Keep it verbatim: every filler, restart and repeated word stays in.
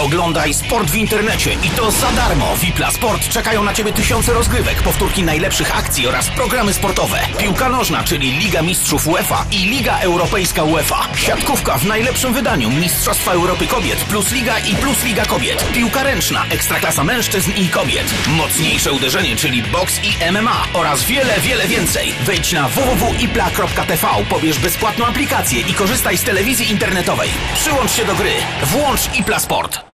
Oglądaj sport w internecie i to za darmo. Wipla Sport czekają na Ciebie tysiące rozgrywek, powtórki najlepszych akcji oraz programy sportowe. Piłka nożna, czyli Liga Mistrzów UEFA i Liga Europejska UEFA. Siatkówka w najlepszym wydaniu, Mistrzostwa Europy Kobiet, Plus Liga i Plus Liga Kobiet. Piłka ręczna, Ekstraklasa mężczyzn i kobiet. Mocniejsze uderzenie, czyli boks i M M A oraz wiele, wiele więcej. Wejdź na w w w kropka ipla kropka t v, pobierz bezpłatną aplikację i korzystaj z telewizji internetowej. Przyłącz się do gry. Włącz Ipla Sport.